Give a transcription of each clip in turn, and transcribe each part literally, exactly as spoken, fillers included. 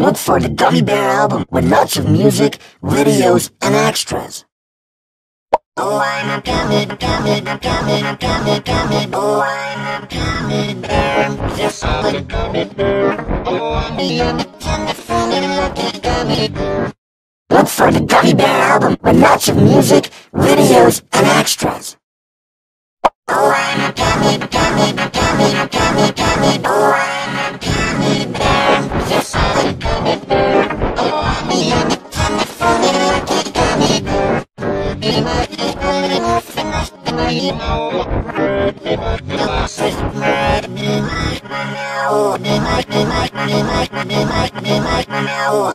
Look for the Gummy Bear album with lots of music, videos, and extras. Oh, I'm a gummy, gummy, gummy, gummy, gummy. Oh, I'm a gummy bear. Yes, I'm a gummy bear. Oh, I'm a yummy, tender, funny, lucky gummy bear. Look for the Gummy Bear album with lots of music, videos, and extras. Oh, I'm a gummy, gummy, gummy, gummy, gummy. Oh, I'm a gummy bear. Yes, I'm a gummy bear. Oh, I'm a yummy, tender, funny, lucky gummy bear. Be my funny, nothing, nothing, you know. Be my glasses, mad, be my now. Be my, be my, be my, be my, be my now.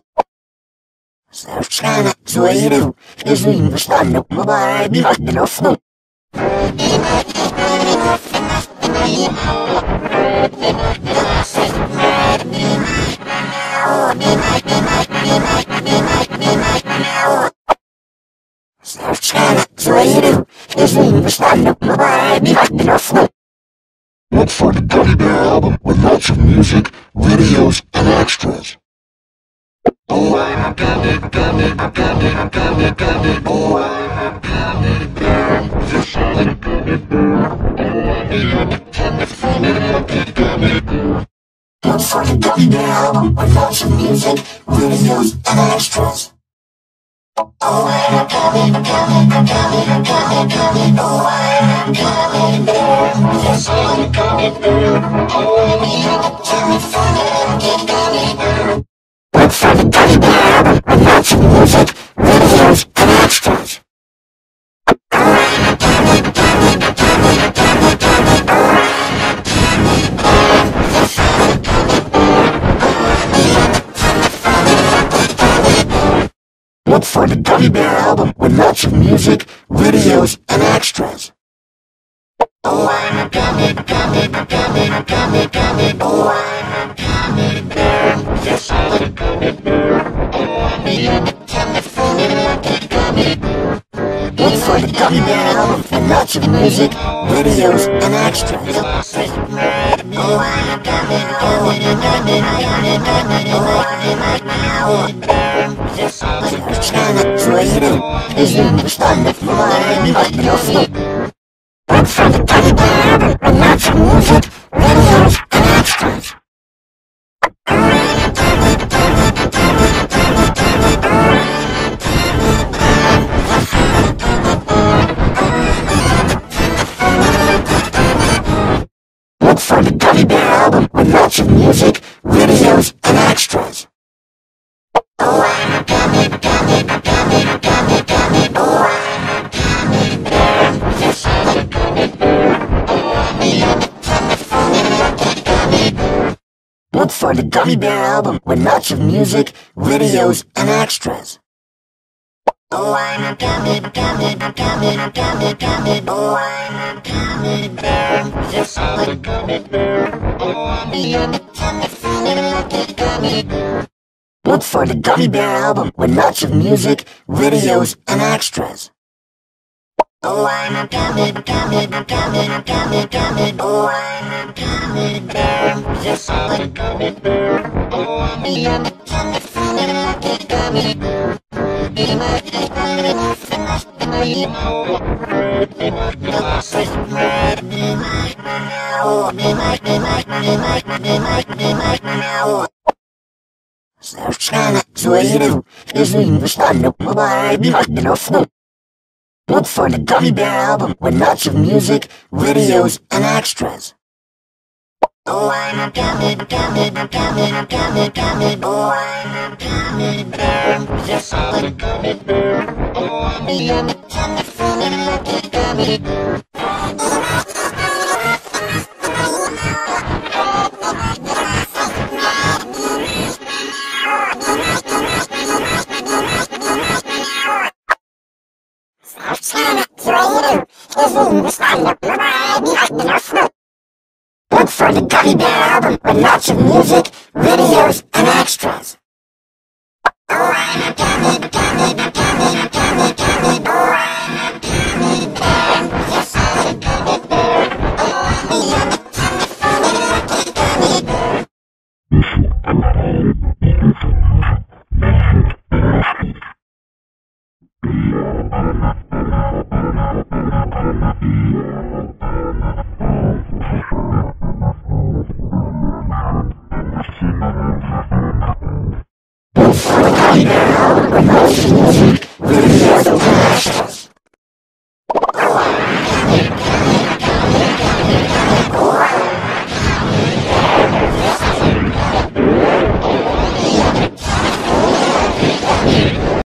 Sana suero, es un bestando, mobile, be like the nothing. Be my, be nothing, nothing, you know. Be my glasses, mad, be my now. Be my, be my, be my, be my, be my now. Sana suero, es un bestando, mobile, be like the nothing. Look for the Gummy Bear album with lots of music, videos, and extras. Oh, I'm a gummy, gummy, gummy, gummy, gummy. Oh, I'm a gummy bear. Yes, I'm a gummy bear. Oh, I'm a yummy, tender, funny, lucky gummy bear. Look for the Gummy Bear album with lots of music, videos, and extras. Oh, I'm a gummy, gummy, gummy, gummy, gummy. Oh, I'm a gummy bear. Yes, I'm a gummy bear. Oh, I'm a yummy, tender, funny, lucky gummy bear. Look for the Gummy Bear album with lots of music, videos, and extras. Oh, I'm a gummy, gummy, gummy, gummy, gummy. Oh, I'm a gummy bear. Yes, I'm a gummy bear. Oh, I'm a yummy, tender, funny, lucky gummy bear. Look for the Gummy Bear album with lots of music, videos, and extras. Oh, I'm a gummy, gummy, gummy, gummy, gummy. Oh, I'm a gummy bear. Yes, I'm a gummy bear. Oh, I'm a yummy, tender, funny, lucky gummy bear. Look for the Gummy Bear album with lots of music, videos, and extras. Oh, I'm a gummy, gummy, gummy, gummy, gummy. Oh, I'm a gummy bear. Yes, I'm a gummy bear. Es un bestando, mobile, be like the nothing. Look for the Gummy Bear album with lots of music, videos, and extras. Look for the Gummy Bear album with lots of music, videos, and extras. Oh, I'm a gummy, gummy, gummy, gummy, gummy. Oh, I'm a gummy bear. Yes, I'm a gummy bear. Oh, I'm a yummy, tender, funny, lucky gummy bear. Look for the Gummy Bear album with lots of music, videos, and extras. Oh, I'm a gummy, gummy, gummy, gummy, gummy. Oh, I'm a gummy bear. Yes, I'm a gummy bear. Oh, I'm a yummy, tender, funny, lucky gummy bear. Look for the Gummy Bear album with lots of music, videos, and extras. Oh, I'm a gummy, gummy, gummy, gummy, gummy. Oh, I'm a gummy bear. Yes, I'm a gummy bear. Oh, I'm a yummy, tender, funny, lucky gummy bear. Be my, be my, nothing, nothing, you know. Be my glasses, mad, be my now. Be my, be my, be my, be my, be my now. Sana suero, es un bestando, mobile, be like the nothing. Look for the Gummy Bear album with lots of music, videos, and extras. Oh, I'm a gummy, gummy, gummy, gummy, gummy. Oh, I'm a gummy bear. Yes, I'm a gummy bear. Oh, I'm a yummy, tender, funny, lucky gummy bear. Look for the Gummy Bear album with lots of music, videos, and extras. Oh, I'm a gummy, gummy, gummy, gummy, gummy. Oh, I'm a gummy bear. Yes, I'm a gummy bear. Oh, I'm a yummy, tender, funny, lucky gummy bear. Look for the Gummy Bear with lots of music,